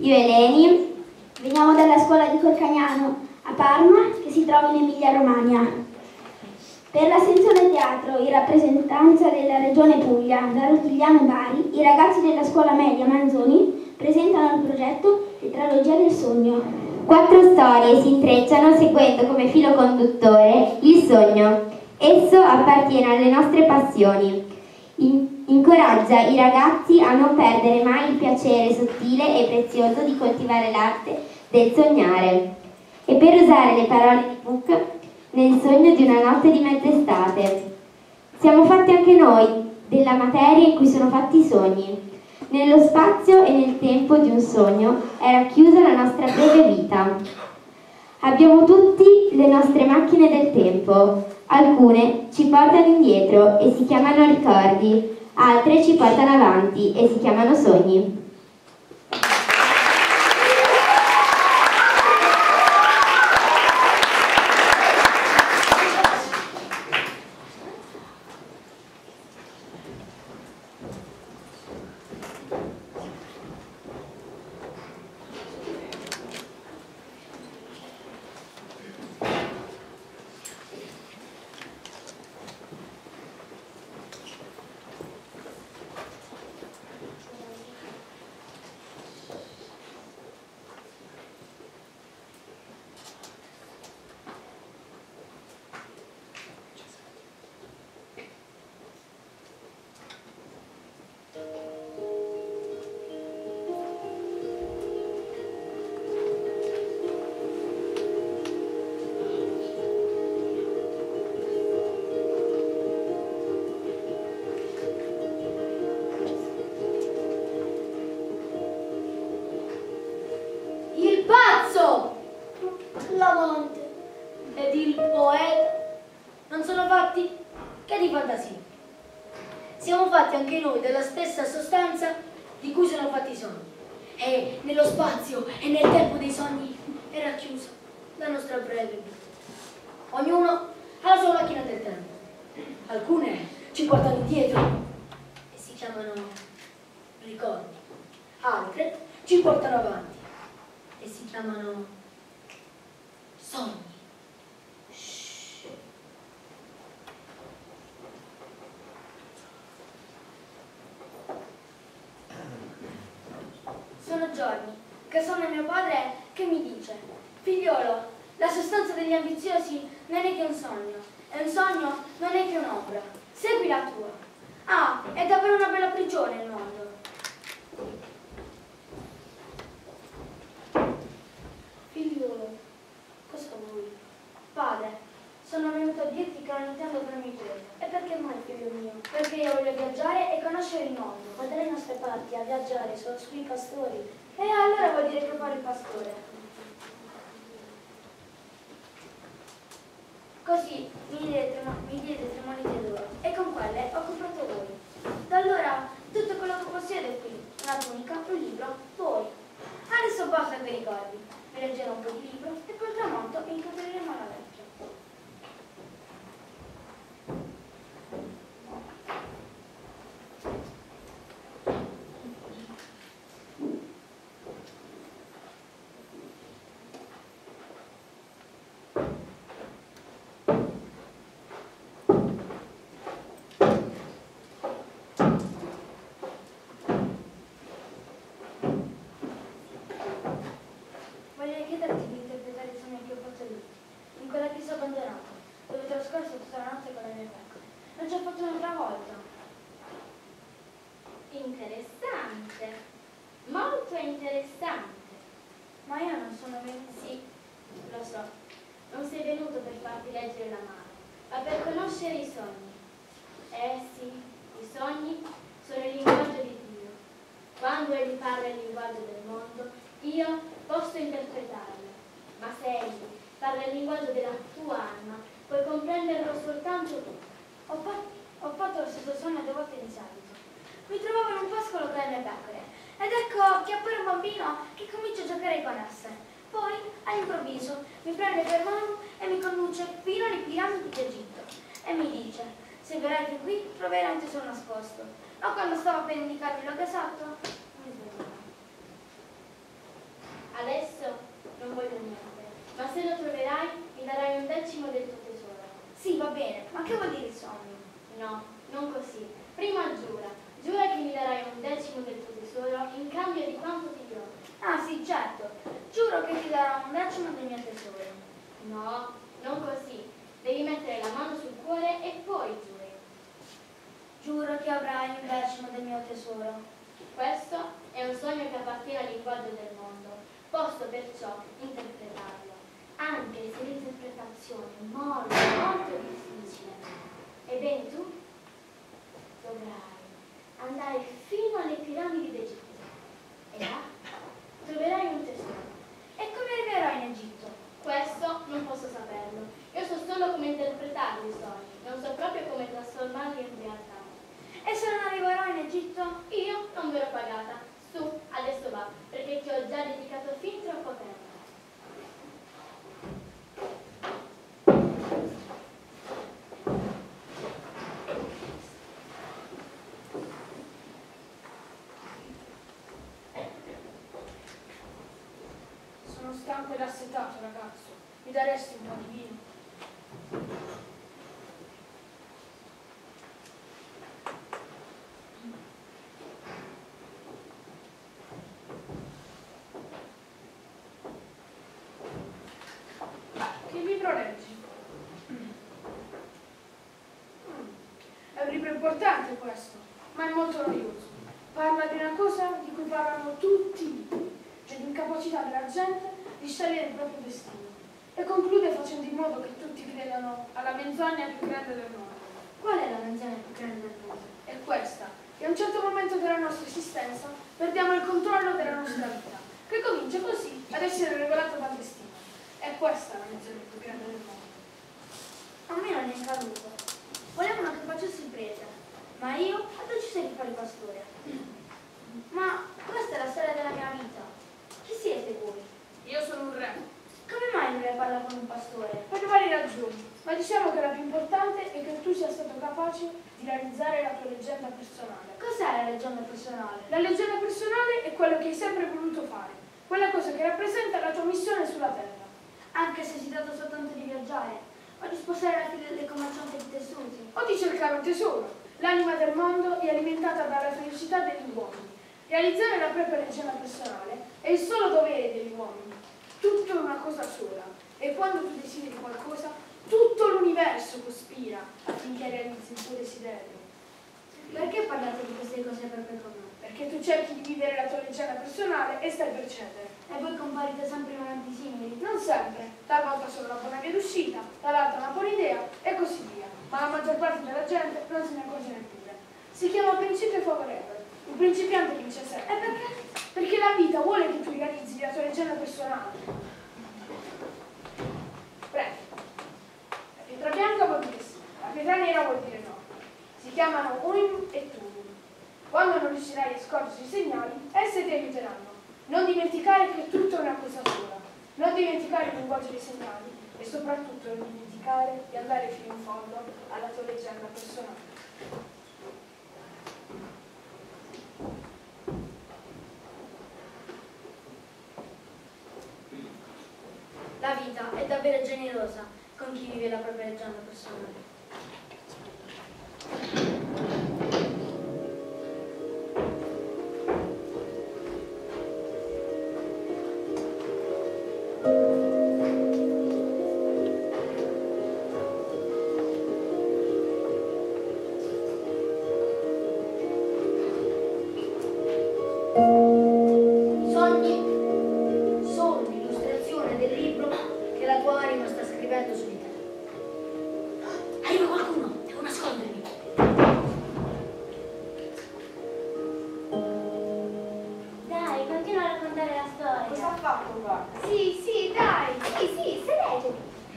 Io e Eleni veniamo dalla scuola di Colcagnano a Parma, che si trova in Emilia-Romagna. Per la sezione teatro, in rappresentanza della Regione Puglia, da Rotigliano Bari, i ragazzi della scuola media Manzoni presentano il progetto Tetralogia del Sogno. 4 storie si intrecciano seguendo come filo conduttore il sogno. Esso appartiene alle nostre passioni. Incoraggia i ragazzi a non perdere mai il piacere sottile e prezioso di coltivare l'arte del sognare. E per usare le parole di Puck, nel sogno di una notte di mezz'estate. Siamo fatti anche noi della materia in cui sono fatti i sogni. Nello spazio e nel tempo di un sogno è racchiusa la nostra breve vita. Abbiamo tutti le nostre macchine del tempo. Alcune ci portano indietro e si chiamano ricordi, altre ci portano avanti e si chiamano sogni. L'amante ed il poeta non sono fatti che di fantasia. Siamo fatti anche noi della stessa sostanza di cui sono fatti i sogni. E nello spazio e nel tempo dei sogni è racchiusa la nostra breve vita. Ognuno ha la sua macchina del tempo. Alcune ci portano indietro e si chiamano ricordi. Altre ci portano avanti e si chiamano sogni. Shhh. Sono giorni che sono mio padre che mi dice: figliolo, la sostanza degli ambiziosi non è che un sogno, e un sogno non è che un'ombra. Segui la tua. Ah, è davvero una bella prigione il mondo. Figliolo, cosa vuoi? Padre, sono venuto a dirti che non intendo farmi gioia. E perché mai, figlio mio? Perché io voglio viaggiare e conoscere il mondo, vedere le nostre parti, a viaggiare sui pastori. E allora vuol dire che fare il pastore. Così mi diede 3 monete d'oro e con quelle ho comprato voi. Da allora tutto quello che possiedo è qui, una tunica, un libro, voi. Adesso basta quei ricordi. Mi leggerò un po' di libro e col tramonto incontreremo la vecchia. Voglio chiederti di interpretare i sogni che ho fatto lì, in quella chiesa abbandonata, dove ho trascorso tutta la notte con le mie pecore. Non ci ho fatto un'altra volta. Interessante, molto interessante. Ma io non sono venuta. Sì, lo so, non sei venuto per farti leggere la mano, ma per conoscere i sogni. Sì, i sogni sono il linguaggio di Dio. Quando Egli parla il linguaggio del mondo, io posso interpretarlo, ma se Egli parla il linguaggio della tua anima, puoi comprenderlo soltanto tu. Ho fatto lo stesso sogno 2 volte di seguito. Mi trovavo in un pascolo con le mie pecore ed ecco che appare un bambino che comincia a giocare con esse. Poi, all'improvviso, mi prende per mano e mi conduce fino alle piramidi d'Egitto e mi dice: se verrai fin qui troverai un tesoro nascosto. Ma quando stavo per indicarmi il luogo esatto, mi svegliavo. Adesso non voglio niente, ma se lo troverai mi darai un decimo del tuo tesoro. Sì, va bene, ma che vuol dire il sogno? No, non così. Prima giura che mi darai un decimo del tuo tesoro in cambio di quanto ti dirò. Ah sì, certo, giuro che ti darò un decimo del mio tesoro. No, non così. Devi mettere la mano sul cuore e poi giuri. Giuro che avrai un decimo del mio tesoro. Questo è un sogno che appartiene al linguaggio del mondo. Posso perciò interpretarlo, anche se l'interpretazione è molto, molto difficile. Ebbene tu dovrai andare fino alle piramidi d'Egitto e là troverai un tesoro. E come arriverò in Egitto? Questo non posso saperlo. Io so solo come interpretare i sogni, non so proprio come trasformarli in realtà. E se non arriverò in Egitto? Io non verrò pagata. Su, adesso va, perché ti ho già dedicato fin troppo tempo. Sono stanco ed assetato, ragazzo. Mi daresti un po' di vino? Che libro leggi? È un libro importante questo, ma è molto noioso. Parla di una cosa di cui parlano tutti i libri, cioè l'incapacità della gente di scegliere il proprio destino. E conclude facendo in modo che tutti credano alla menzogna più grande del mondo. Qual è la menzogna più grande del mondo? È questa, che a un certo momento della nostra esistenza perdiamo il controllo della nostra vita, che comincia così ad essere regolata dal destino. È questa la menzogna più grande del mondo. A me non è accaduto. Volevano che facessi prete, ma io ho deciso di fare pastore. Ma questa è la storia della mia vita. Chi siete voi? Io sono un re. Come mai un re parla con un pastore? Per varie ragioni, ma diciamo che la più importante è che tu sia stato capace di realizzare la tua leggenda personale. Cos'è la leggenda personale? La leggenda personale è quello che hai sempre voluto fare, quella cosa che rappresenta la tua missione sulla Terra. Anche se si tratta soltanto di viaggiare, o di sposare la figlia del commerciante di tessuti. O di cercare un tesoro. L'anima del mondo è alimentata dalla felicità degli uomini. Realizzare la propria leggenda personale è il solo dovere degli uomini. Tutto è una cosa sola. E quando tu desideri qualcosa, tutto l'universo cospira affinché realizzi il tuo desiderio. Perché parlate di queste cose proprio con me? Perché tu cerchi di vivere la tua leggenda personale e stai per cedere. E voi comparite sempre in momenti simili? Non sempre. Talvolta solo una buona via d'uscita, talvolta una buona idea e così via. Ma la maggior parte della gente non se ne accorge neppure. Si chiama principio favorevole. Un principiante vince sempre. E perché? Perché la vita vuole che tu realizzi la tua leggenda personale. Prego. La pietra bianca vuol dire sì, la pietra nera vuol dire no. Si chiamano Urim e Tumim. Quando non riuscirai a scorgere i segnali, esse ti aiuteranno. Non dimenticare che tutto è una cosa sola. Non dimenticare il linguaggio dei segnali e soprattutto non dimenticare di andare fino in fondo alla tua leggenda personale. La vita è davvero generosa con chi vive la propria leggenda personale. Sogni sono l'illustrazione del libro che la tua anima sta scrivendo su di te. Arriva qualcuno, devo nascondermi. Dai, continua a raccontare la storia. Cosa ha fatto qua? Sì, dai. Sì, se leggi.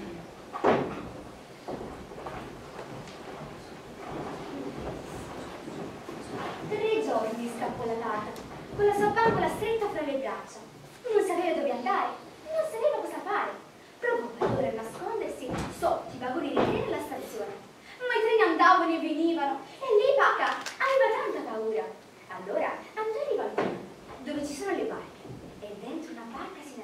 3 giorni scappolata, con la sua bambola stretta fra le braccia. Non sapeva dove andare, non sapeva cosa fare. Provò per ora a nascondersi sotto i vagoni di treno alla stazione. Ma i treni andavano e venivano e lei, Paca, aveva tanta paura. Allora andò in riva al treno, dove ci sono le barche, e dentro una barca si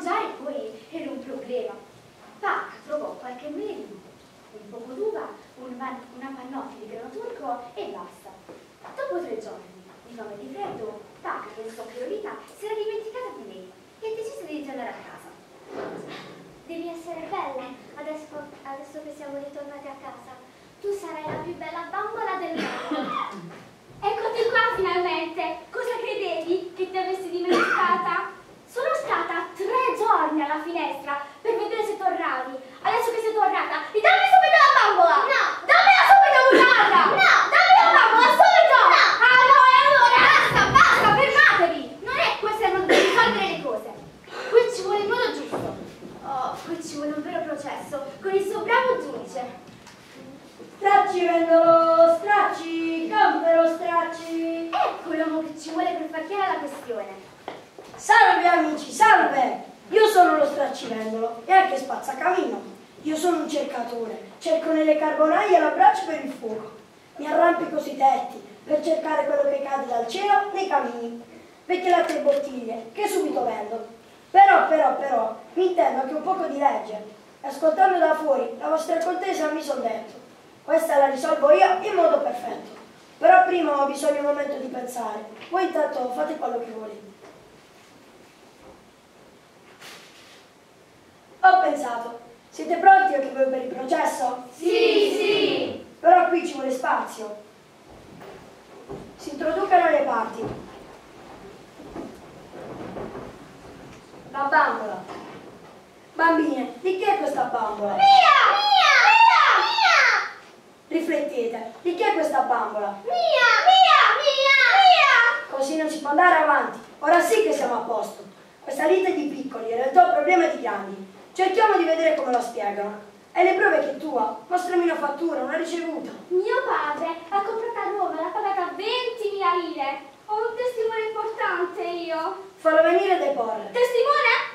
mangiare poi era un problema. Pac trovò qualche melino, un poco d'uva, una pannocchia di grano turco e basta. Dopo 3 giorni di fame e di freddo, Pac pensò che Lolita si era dimenticata di lei e decise di ritornare a casa. Devi essere bella adesso che siamo ritornati a casa. Tu sarai la più bella bambola del mondo. Eccoti qua finalmente! Cosa credevi? Che ti avessi dimenticata? Sono stata 3 giorni alla finestra per vedere se tornavi. Adesso che sei tornata, ridammi subito la bambola! No! Dammela subito buttata! No! Dammi la bambola subito! No! Ah no, e allora? Basta, fermatevi! Non è questo il modo di risolvere le cose. Qui ci vuole il modo giusto. Oh, qui ci vuole un vero processo con il suo bravo giudice. Stracci, vendolo, stracci, campero, stracci. Ecco l'uomo che ci vuole per far chiara la questione. Salve amici, salve! Io sono lo straccivendolo e anche spazzacamino. Io sono un cercatore, cerco nelle carbonaie la braccia per il fuoco. Mi arrampico sui tetti per cercare quello che cade dal cielo nei camini. Vecchie latte e bottiglie che subito vendo. Però, mi intendo anche un poco di legge. E ascoltando da fuori la vostra contesa mi son detto, questa la risolvo io in modo perfetto. Però prima ho bisogno di un momento di pensare. Voi intanto fate quello che volete. Ho pensato. Siete pronti anche voi per il processo? Sì! Però qui ci vuole spazio. Si introducano le parti. La bambola. Bambine, di chi è questa bambola? Mia! Riflettete, di chi è questa bambola? Mia! Così non si può andare avanti. Ora sì che siamo a posto. Questa lite di piccoli, in realtà un problema di grandi. Cerchiamo di vedere come lo spiegano. E le prove che tu hai? Mostrami una fattura, una ricevuta. Mio padre ha comprato a Roma, l'ha pagata 20.000 lire. Ho un testimone importante io. Fallo venire e deporre. Testimone?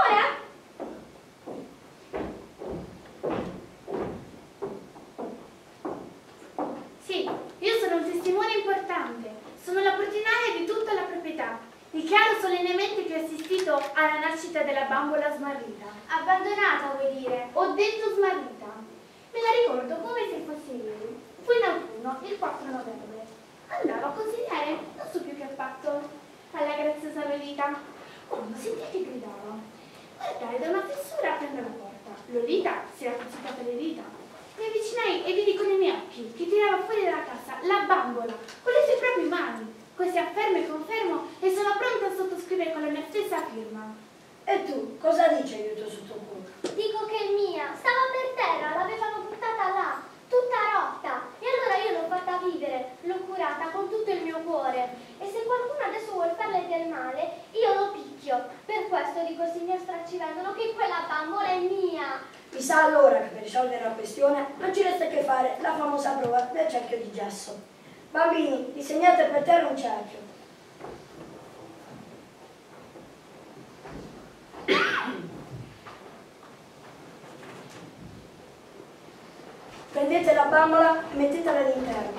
Sì, io sono un testimone importante. Sono la portinaia di tutta la proprietà. Dichiaro solennemente che ho assistito alla nascita della bambola smarrita. Abbandonata, vuoi dire? Ho detto smarrita. Me la ricordo come se fosse ieri. Fu in autunno, il 4 novembre. Andavo a consegnare, non so più che affatto, alla graziosa Lolita. Quando sentì che gridava, guardai da una fessura aprendo la porta. Lolita si era pizzicata le dita. Mi avvicinai e vidi con i miei occhi che tirava fuori dalla cassa la bambola con le sue proprie mani. Così affermo e confermo e sono pronta a sottoscrivere con la mia stessa firma. E tu, cosa dici aiuto su tuo cuore? Dico che è mia. Stava per terra, l'avevano buttata là, tutta rotta. E allora io l'ho fatta vivere, l'ho curata con tutto il mio cuore. E se qualcuno adesso vuol farle del male, io lo picchio. Per questo dico, signor Straccivendolo, che quella bambola è mia. Mi sa allora che per risolvere la questione non ci resta che fare la famosa prova del cerchio di gesso. Bambini, disegnate per terra un cerchio. Prendete la bambola e mettetela all'interno.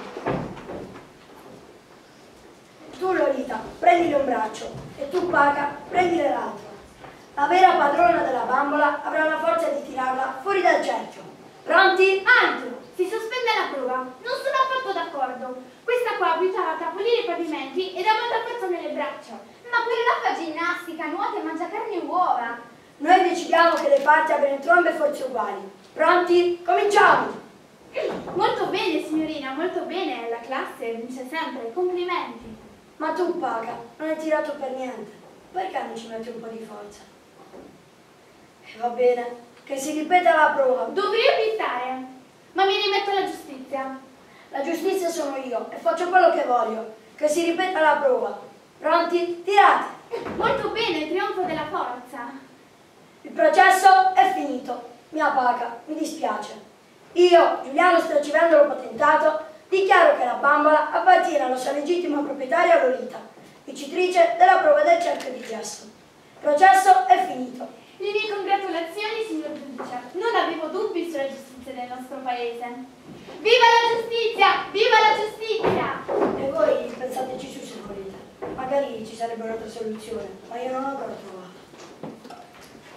Tu, Lolita, prendile un braccio e tu, Paca, prendile l'altro. La vera padrona della bambola avrà la forza di tirarla fuori dal cerchio. Pronti? Altro! Si sospende la prova. Non sono affatto d'accordo. Questa qua abitava a pulire i pavimenti ed ha molta forza nelle braccia. Ma pure la fa ginnastica, nuota e mangia carne e uova. Noi decidiamo che le parti abbiano entrambe forze uguali. Pronti? Cominciamo! Molto bene, signorina, molto bene. La classe vince sempre. Complimenti. Ma tu, Paca, non hai tirato per niente. Perché non ci metti un po' di forza? E va bene, che si ripeta la prova. Dovrei obietare, ma mi rimetto alla giustizia. La giustizia sono io e faccio quello che voglio. Che si ripeta la prova. Pronti? Tirate! Molto bene, trionfo della forza. Il processo è finito. Mia Paca, mi dispiace. Io, Giuliano Straccivendolo Patentato, dichiaro che la bambola appartiene alla sua legittima proprietaria Lolita, vincitrice della prova del cerchio di gesso. Il processo è finito. Le mie congratulazioni, signor giudice. Non avevo dubbi sulla giustizia del nostro paese. Viva la giustizia! Viva la giustizia! E voi pensateci su se volete. Magari ci sarebbe un'altra soluzione, ma io non l'ho ancora trovata.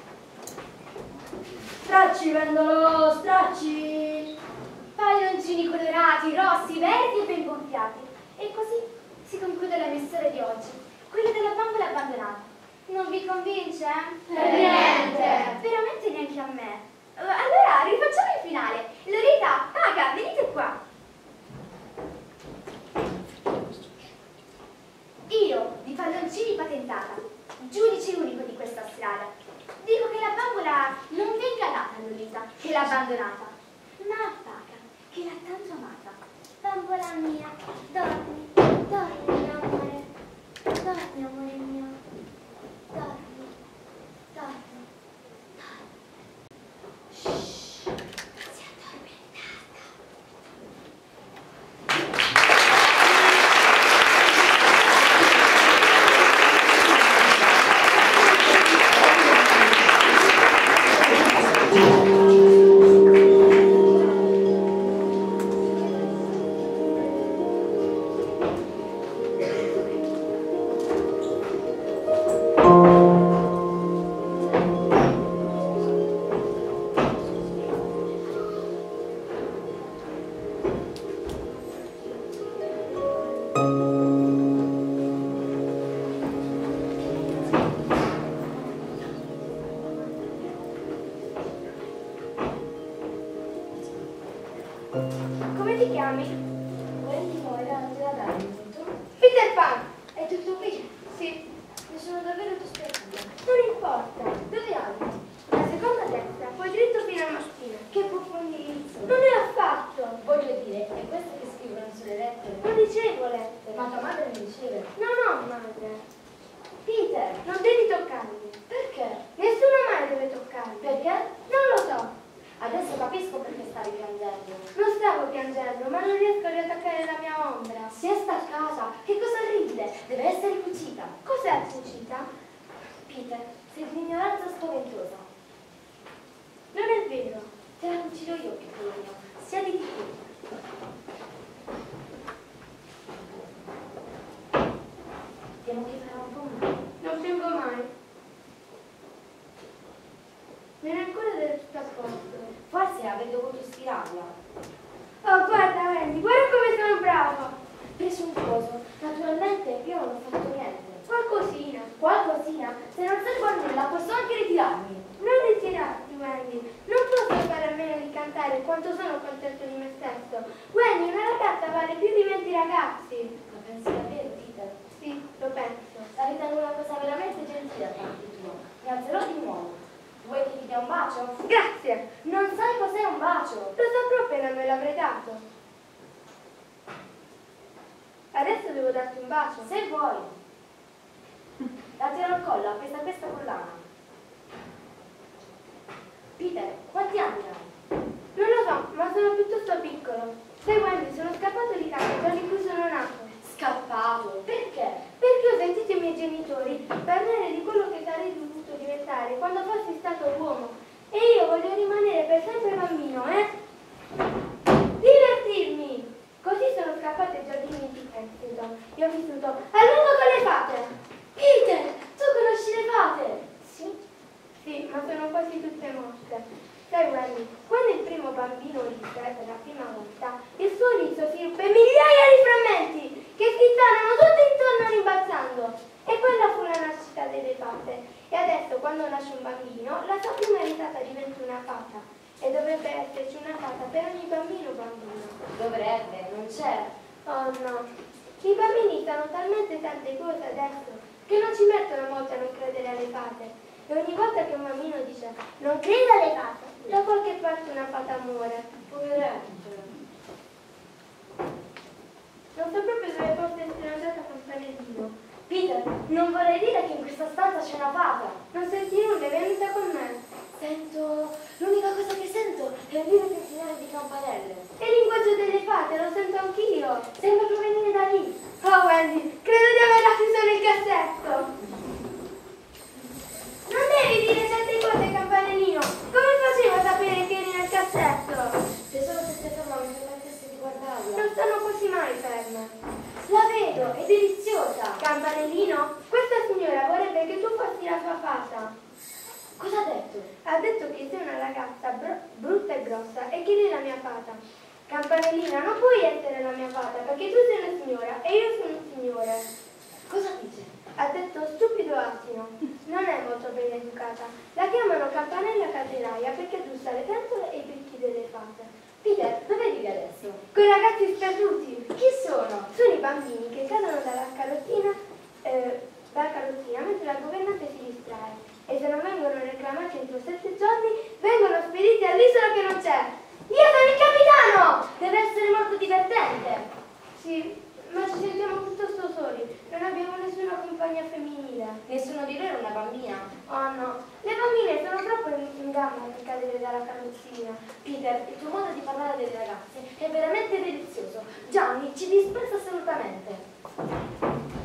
stracci, vendono stracci. Palloncini colorati, rossi, verdi e ben gonfiati. E così si conclude la mia storia di oggi, quella della bambola abbandonata. Non vi convince? Per niente. Veramente neanche a me. Allora rifacciamo il finale. Loretta, Aga, venite qua. Io, di palloncini patentata, giudice unico di questa strada, dico che la bambola non venga data a Lolita, che l'ha abbandonata, ma a Paca, che l'ha tanto amata. Bambola mia, dormi, dormi amore, dormi amore mio, dormi, dormi, dormi. Shhh, si è addormentata. Come ti chiami? Prendi poi la dai, tu? Peter Pan! È tutto qui? Sì, Mi sono davvero dispiaciuta. non importa. Dove abiti? La seconda destra, poi dritto fino a mattina. Che profondizzo. Non è affatto. Voglio dire, è questo che scrivono sulle lettere. Non ricevo lettere. Ma tua madre mi diceva. Non ho madre. Peter, Non devi toccarmi. perché? Nessuno mai deve toccarmi. Perché? Non lo so. Adesso capisco perché stavi piangendo. Non stavo piangendo, ma non riesco a riattaccare la mia ombra. Siesta a casa, che cosa orribile, deve essere cucita. Cos'è cucita? Peter, sei di un'ignoranza spaventosa. Non è vero. Te la uccido io che voglio, sia di più. Temo che farà un po' male. Non piango mai. Non è ancora del tutto a posto. Forse avrei dovuto ispirarla. Oh, guarda, Wendy, guarda come sono bravo. Presuntuoso, naturalmente io non ho fatto niente. Qualcosina. Qualcosina, se non servo a nulla posso anche ritirarmi. Non ritirarti, Wendy. Non posso fare a meno di cantare quanto sono contento di me stesso. Wendy, una ragazza vale più di 20 ragazzi. Lo pensi davvero, Peter? Sì, lo penso. La ritengo una cosa veramente gentile da parte tua. Mi alzerò di nuovo. Vuoi che ti dia un bacio? Grazie. Non sai cos'è un bacio? Lo saprò appena me l'avrei dato. Adesso devo darti un bacio. Se vuoi. La tiro al collo, a questa collana. Peter, quanti anni hai? Non lo so, ma sono piuttosto piccolo. Sai, Wendy, sono scappato di casa il giorno in cui sono nato. Scappato. Perché? Perché ho sentito i miei genitori parlare di quello che sarei dovuto diventare quando fossi stato uomo. E io voglio rimanere per sempre bambino, Divertirmi! Così sono scappato ai giardini di Kensington e ho vissuto a lungo con le fate. Peter, tu conosci le fate? Sì? Sì, ma sono quasi tutte morte. Sai, Wendy, quando il primo bambino risse per la prima volta, il suo riso si ruppe in migliaia di frammenti che schizzarono tutto intorno rimbalzando. E quella fu la nascita delle fate. E adesso, quando nasce un bambino, la sua prima risata diventa una fata. E dovrebbe esserci una fata per ogni bambino o bambina. Dovrebbe, non c'è. Oh no, i bambini sanno talmente tante cose adesso che non ci mettono molto a non credere alle fate. E ogni volta che un bambino dice non credo alle fate, da qualche parte una fata muore. Poveretto. Non so proprio dove possa essere andata Campanellino. Peter, non vorrei dire che in questa stanza c'è una fata. Non senti nulla, è venuta con me. L'unica cosa che sento è un vivo tintinnare di campanelle. È il linguaggio delle fate, lo sento anch'io. Sembra provenire da lì. Oh Wendy, credo di averla chiusa nel cassetto. Non devi dire certe cose, Campanellino. Come facevo a sapere che eri nel cassetto? Se solo queste ferma mi permettesse di guardarla. Non stanno quasi mai ferme. La vedo, è deliziosa. Campanellino, questa signora vorrebbe che tu fossi la sua fata. Cosa ha detto? Ha detto che sei una ragazza brutta e grossa e che lei è la mia fata. Campanellina, non puoi essere la mia fata perché tu sei una signora e io sono un signore. Cosa dice? Ha detto stupido asino. Non è molto ben educata. La chiamano campanella calzeraia perché aggiusta le pentole e i picchi delle fate. Peter, dove vivi adesso? Quei ragazzi sperduti. Chi sono? Sono i bambini che cadono dalla carrozzina mentre la governante si distrae e se non vengono reclamati entro 7 giorni vengono spediti all'isola che non c'è. Io sono il capitano! Deve essere molto divertente. Sì, ma ci sentiamo piuttosto soli. Non abbiamo nessuna compagnia femminile. Nessuno di loro è una bambina. Oh no, le bambine sono troppo in gamba per cadere dalla carrozzina. Peter, il tuo modo di parlare delle ragazze è veramente delizioso. Gianni ci disprezza assolutamente.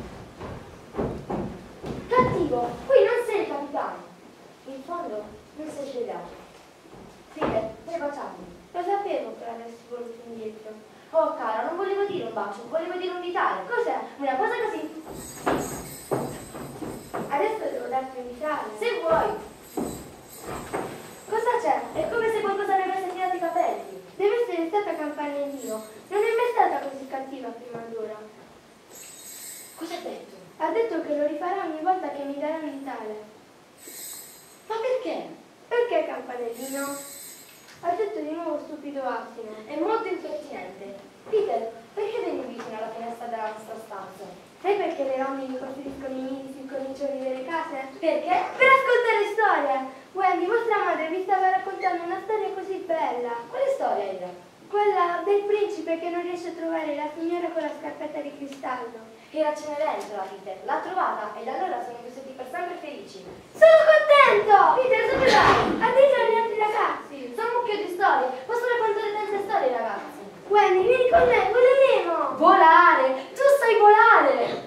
Cattivo, qui non sei il capitano. In fondo non sei scegliato. Peter, dai baciarmi. Lo sapevo che avresti voluto indietro. Oh cara, non volevo dire un bacio, volevo dire un ditare. Cos'è? Una cosa così. Adesso devo darti un ditare. Se vuoi. Cosa c'è? È come se qualcosa mi avesse tirato i capelli. Deve essere stata Campanellino. Non è mai stata così cattiva prima d'ora. Cosa hai detto? Ha detto che lo rifarà ogni volta che mi darà un ditare. Ma perché? Perché Campanellino? Ha detto di nuovo stupido asino. È molto impertinente. Peter, perché vieni vicino alla finestra della nostra stanza? Sai perché le rondini costruiscono i nidi sui cornicioni delle case? Perché? Per ascoltare storie! Wendy, vostra madre vi stava raccontando una storia così bella. Quale storia era? Quella del principe che non riesce a trovare la signora con la scarpetta di cristallo. Era Cenerentola, Peter. L'ha trovata e da allora sono cresciuti per sempre felici. Sono contento! Peter, dove vai? A dire agli altri ragazzi! Sono un mucchio di storie. Posso raccontare tante storie, ragazzi. Wendy, vieni con me, voleremo! Volare! Tu sai volare!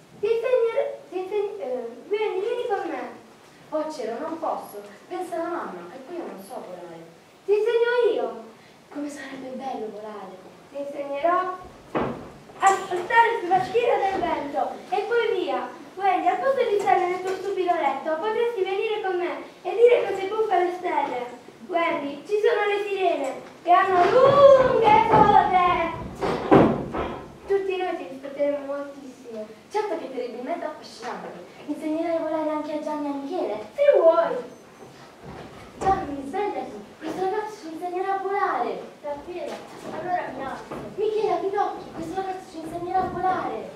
Wendy, vieni con me. Oh cielo, non posso. Pensa alla mamma, e poi io non so volare. Ti insegno io. Come sarebbe bello volare. Ti insegnerò a stare sulla schiena del vento e poi via. Wendy, al posto di stare nel tuo stupido letto, potresti venire con me e dire cose buffe alle stelle. Wendy, ci sono le sirene che hanno lunghe code. Tutti noi ti rispetteremo moltissimo. Certo che terribilmente affascinante. Insegnerai a volare anche a Gianni e a Michele. Se vuoi. Gianni, svegliati. Questo ragazzo ci insegnerà a volare. Davvero? Allora mi alzo. Michele, apri gli occhi. Questo ragazzo ci insegnerà a volare.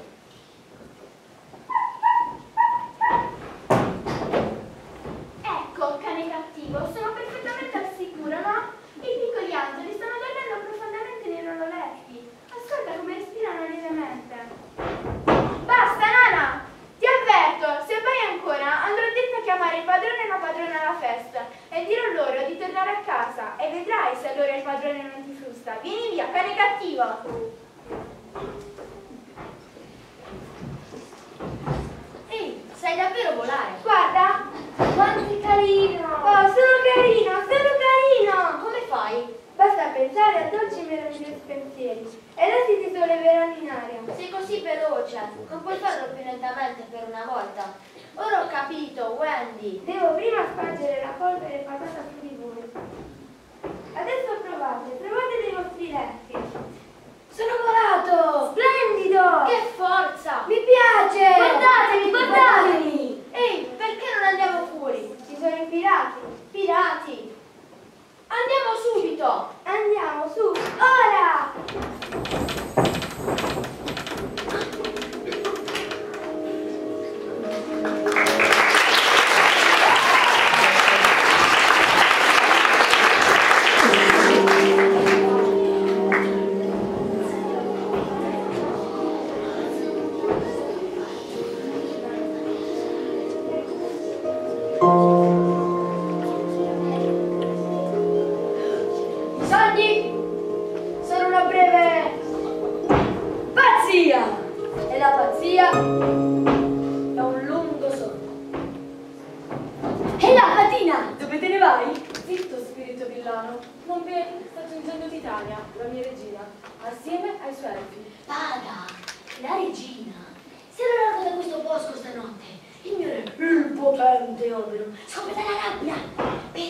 Ecco, cane cattivo, sono perfettamente al sicuro, no? I piccoli angeli stanno dormendo profondamente nei loro letti. Ascolta come respirano lievemente. Basta, Nana! Ti avverto, se vai ancora, andrò dirti a chiamare il padrone e la padrona alla festa e dirò loro di tornare a casa e vedrai se allora il padrone non ti frusta. Vieni via, cane cattivo! Ehi, sai davvero volare? Guarda. Quanto carino! Oh, sono carino, sono carino. Come fai? Basta pensare a dolci e meravigliosi pensieri e essi ti solleveranno in aria. Sei così veloce, non puoi farlo più lentamente per una volta. Ora ho capito, Wendy. Devo prima spargere la polvere passata su di voi. Adesso provate dei vostri letti. Sono volato! Splendido! Che forza! Mi piace! Guardatemi, guardatemi! Ehi, perché non andiamo fuori? Ci sono i pirati. Pirati! Andiamo subito! Andiamo su, ora! Sogni sono una breve pazzia e la pazzia è un lungo sogno. E là, Fatina, dove te ne vai? Zitto, spirito villano. Non vedi? Sta giungendo d'Italia, la mia regina, assieme ai suoi elfi. Vada, la regina si era largo da questo bosco stanotte. Il mio re, il potente Oberon, scopre dalla rabbia per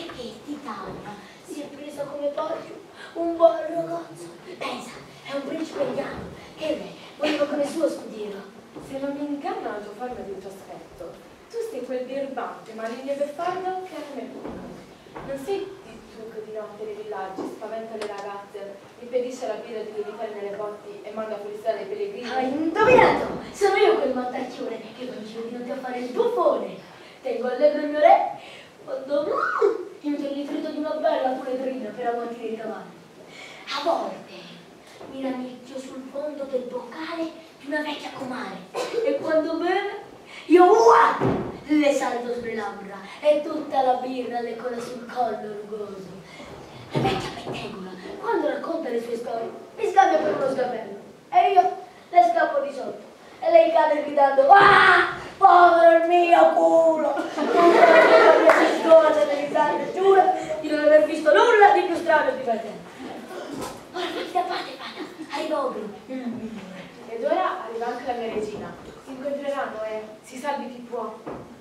un buon ragazzo. Pensa, è un principe indiano. E lei voleva come suo scudiero. Se non mi inganna la tua forma di tuo aspetto, tu sei quel birbante, maligno e beffardo che è Mercurio. Non sei il trucco di notte nei villaggi, spaventa le ragazze, impedisce alla birra di lievitare nelle botti e manda fuori strada i pellegrini. Hai indovinato! Sono io quel mattacchione che va in giro di notte a fare il buffone. Tengo allegro il mio re quando imito il litrito di una bella puledrina per ammortire i cavalli. A volte mi rannicchio sul fondo del boccale di una vecchia comare e quando beve io le salto sulle labbra e tutta la birra le cola sul collo rugoso. La vecchia pettegola, quando racconta le sue storie, mi scambia per uno sgabello e io le scappo di sotto e lei cade gridando: ah, povero il mio culo! La mia pistola delle risate, giuro di non aver visto nulla di più strano e divertente. Ora fatti da parte, fata, arriva Ogro. Ed ora arriva anche la mia regina. Si incontreranno e si salvi chi può.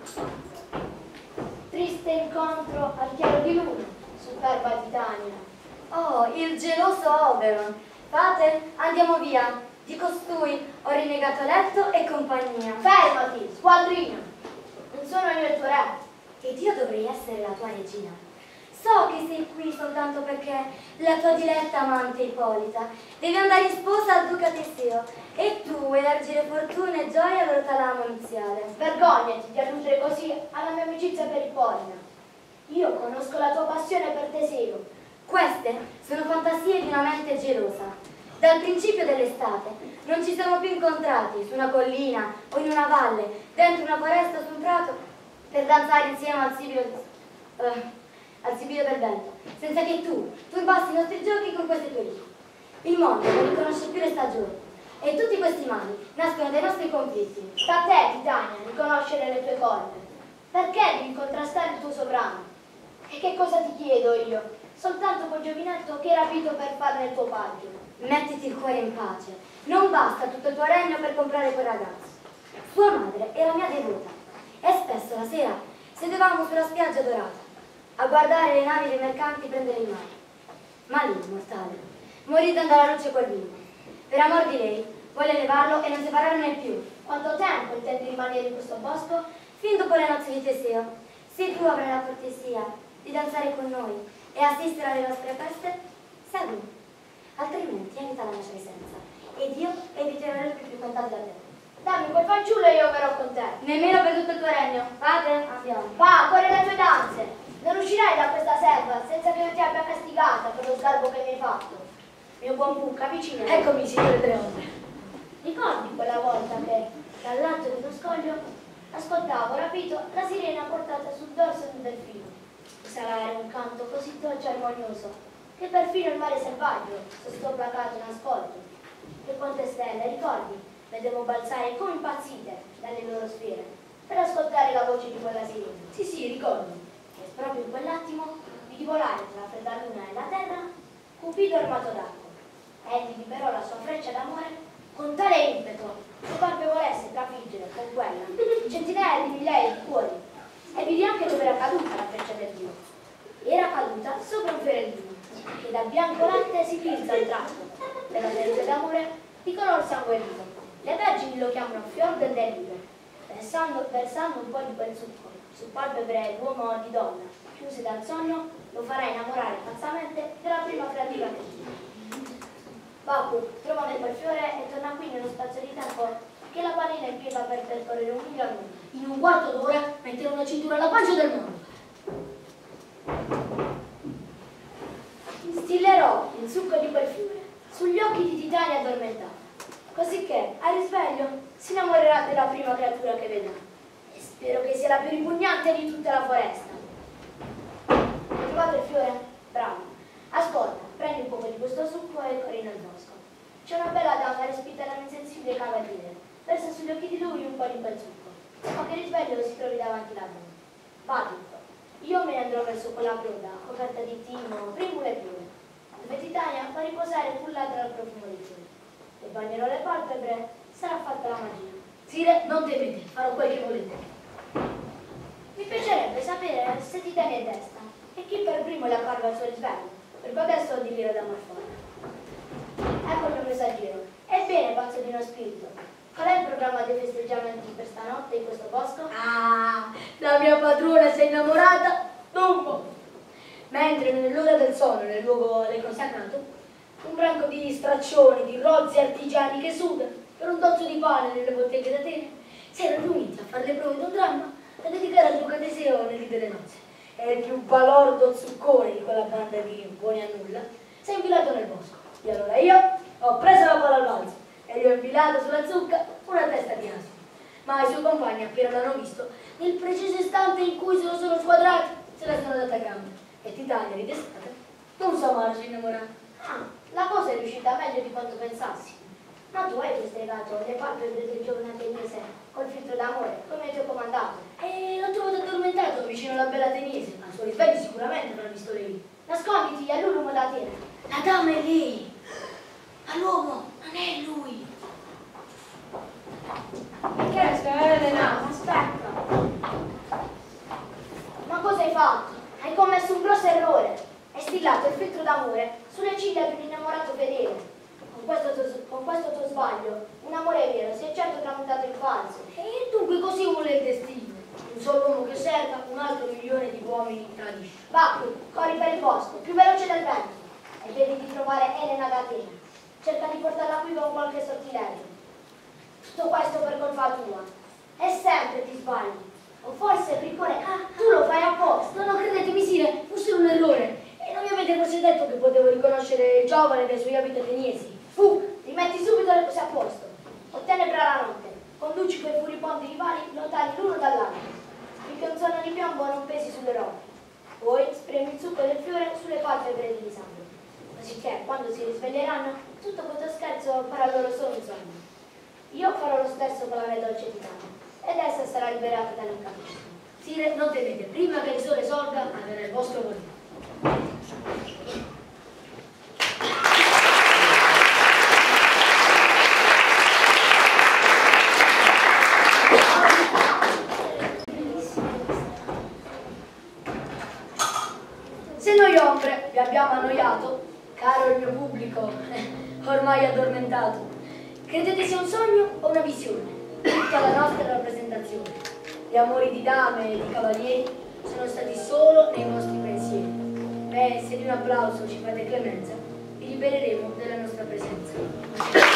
Triste incontro al chiaro di luna, superba Titania. Oh, il geloso Oberon. Fate, andiamo via. Di costui ho rinnegato letto e compagnia. Fermati, squadrina. Non sono io il tuo re. Ed io dovrei essere la tua regina. So che sei qui soltanto perché la tua diletta amante Ippolita deve andare in sposa al duca Teseo e tu vuoi largire fortuna e gioia al loro talamo nuziale. Vergognati di alludere così alla mia amicizia per Ippolita. Io conosco la tua passione per Teseo. Queste sono fantasie di una mente gelosa. Dal principio dell'estate non ci siamo più incontrati su una collina o in una valle, dentro una foresta o su un prato, per danzare insieme al sibilo del vento, senza che tu turbassi i nostri giochi con queste tue riti. Il mondo non riconosce più le stagioni e tutti questi mali nascono dai nostri conflitti. Sta a te, Titania, riconoscere le tue colpe. Perché devi contrastare il tuo sovrano? E che cosa ti chiedo io? Soltanto quel giovinetto che hai rapito per farne il tuo paggio. Mettiti il cuore in pace. Non basta tutto il tuo regno per comprare quel ragazzo. Sua madre era mia devota e spesso la sera sedevamo sulla spiaggia dorata a guardare le navi dei mercanti prendere il mare. Ma lì, mortale, morì dando alla luce quel bimbo. Per amor di lei, volle levarlo e non separarono più. Quanto tempo intendi rimanere in questo bosco? Fin dopo le nozze di Teseo. Se tu avrai la cortesia di danzare con noi e assistere alle nostre feste, seguimi. Altrimenti evita la mia presenza ed io eviterò le più frequentate da te. Dammi quel fanciullo e io verrò con te. Nemmeno per tutto il tuo regno. Fate? Andiamo. Va, corri le tue danze. Non uscirai da questa selva senza che io ti abbia castigata per lo sgarbo che mi hai fatto. Mio buon Bucca, avvicina. Eccomi, signore Dreone. Ricordi quella volta che dall'alto dello scoglio ascoltavo rapito la sirena portata sul dorso di un delfino. Sarà era un canto così dolce e armonioso che perfino il mare selvaggio sostò placato in ascolto. E quante stelle, ricordi, vedevo balzare come impazzite dalle loro sfere per ascoltare la voce di quella sirena. Sì, ricordo. E proprio in quell'attimo vidi volare tra la fredda luna e la terra Cupido armato d'arco. Egli liberò la sua freccia d'amore con tale impeto che parve volesse trafiggere con quella centinaia di migliaia di cuori. E vidi anche dove era caduta la freccia del dio. Era caduta sopra un fiorellino che dal bianco latte si pinza al tratto della ferita d'amore di color sanguerino. Le vergini lo chiamano fior del delirio, versando un po' di quel succo sul palpebre d'uomo o di donna, chiuse dal sonno, lo farà innamorare falsamente della prima creatura che gira. Baku trova quel fiore e torna qui nello spazio di tempo che la pallina impiega per percorrere 1 miglio al mondo. In un quarto d'ora mettere una cintura alla pancia del mondo. Instillerò il succo di quel fiore sugli occhi di Titania addormentata, così che al risveglio si innamorerà della prima creatura che vedrà. E spero che sia la più ripugnante di tutta la foresta. Hai trovato il fiore? Bravo. Ascolta, prendi un po' di questo succo e corri nel bosco. C'è una bella donna respinta da un insensibile cavaliere. Versa sugli occhi di lui un po' di quel succo. Ma che risveglio si trovi davanti la donna. Va tutto. Io me ne andrò verso quella broda, coperta di timo, primbule e piume, dove Titania fa riposare cullata dal profumo di fiori. Le bagnerò le palpebre, sarà fatta la magia. Sire, non temete, farò quel che volete. Mi piacerebbe sapere se Titania è desta e chi per primo le apparve al suo risveglio, per poter soddisfare da Marfone. Ecco il mio messaggero. Ebbene, pazzo di uno spirito, qual è il programma dei festeggiamenti per stanotte in questo bosco? Ah, la mia padrona si è innamorata d'un po'. Mentre nell'ora del sonno, nel luogo del consacrato, un branco di straccioni, di rozzi artigiani che suda per un tozzo di pane nelle botteghe d'Atene, si erano riuniti a fare le prove di un dramma da dedicare al duca Teseo nel dì delle nozze. E il più balordo zuccone di quella banda di buoni a nulla si è infilato nel bosco. E allora io ho preso la palla al balzo e gli ho infilato sulla zucca una testa di asino. Ma i suoi compagni, appena l'hanno visto, nel preciso istante in cui se lo sono squadrati, se la sono data a gambe. E Titania, ridestata, non so mai si innamorata. Ah, la cosa è riuscita meglio di quanto pensassi. Ma tu hai festegato le palpebre del giovane ateniese col filtro d'amore, come ti ho comandato. E l'ho trovato addormentato vicino alla bella ateniese. Al suo risveglio sicuramente avrà visto lei. Nasconditi all'uomo d'Atene. La dama è lei, ma l'uomo non è lui. Perché? Elena, aspetta. Ma cosa hai fatto? Hai commesso un grosso errore. Hai stillato il filtro d'amore sulle ciglia di un innamorato fedele. Con questo tuo sbaglio, un amore vero si è certo tramutato in falso. E dunque così vuole il destino. Un solo uomo che serva, un altro milione di uomini tradisce. Va qui, corri per il bosco, più veloce del vento. E vedi di trovare Elena d'Atene. Cerca di portarla qui con qualche sortileggio. Tutto questo per colpa tua. E sempre ti sbagli. O forse, Briccone, tu lo fai apposta. No, credetemi, Sire, fu solo un errore. E non mi avete forse detto che potevo riconoscere il giovane dai suoi abiti ateniesi? Rimetti subito le cose a posto. Ottenebra la notte. Conduci quei furibondi rivali lontani l'uno dall'altro. Finché un sonno di piombo non pesi sulle rocce. Poi spremi il succo del fiore sulle palpebre di Lisandro. Così che, quando si risveglieranno, tutto questo scherzo farà loro solo un sogno. Io farò lo stesso con la mia dolce Titania. Ed essa sarà liberata dall'incapriccio. Sire, non temete, prima che il sole sorga, avverrà il vostro volere. Se noi ombre vi abbiamo annoiato, caro il mio pubblico, ormai addormentato, credete sia un sogno o una visione? Tutta la nostra rappresentazione, gli amori di dame e di cavalieri sono stati solo nei vostri pensieri. Beh, se di un applauso ci fate clemenza, vi libereremo della nostra presenza.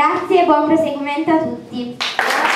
Grazie e buon proseguimento a tutti.